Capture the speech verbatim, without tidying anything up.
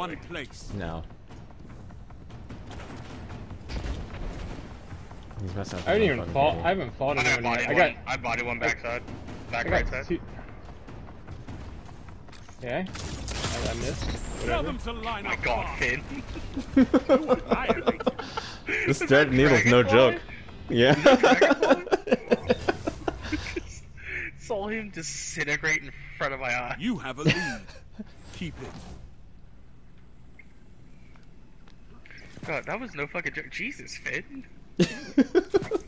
One place. No. He's messing up. I haven't his own even fucking fought. game. I haven't fought I got anyone body yet. I one. got. I body one backside. Back I right got side. two. Okay. I, I missed. Tell Whatever. them to line Oh my up. god, Finn. This thread needle's no Dragonfly? joke. Yeah. Saw him disintegrate in front of my eye. You have a lead. Keep it. God, that was no fucking joke. Jesus, Finn.